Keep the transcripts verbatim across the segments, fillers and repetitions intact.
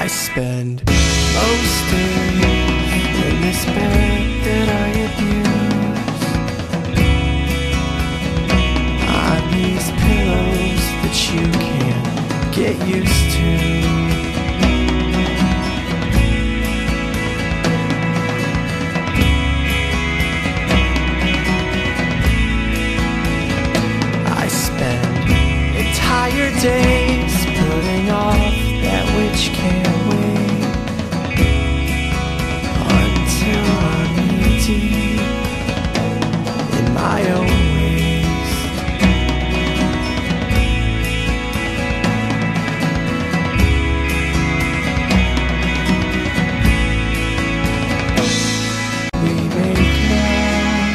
I spend most days in this bed that I abuse, on these pillows that you can't get used to. I spend entire days putting off that which can't wait until I'm knee deep in my own ways. We make love,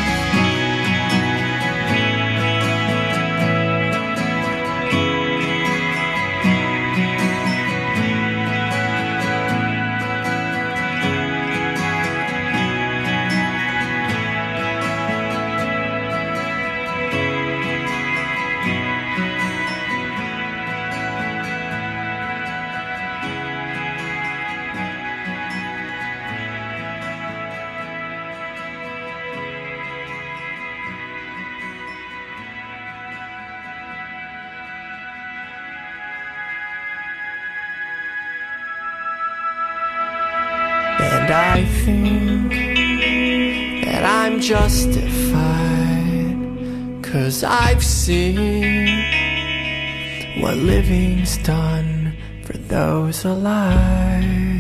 and I think that I'm justified, 'cause I've seen what living's done for those alive.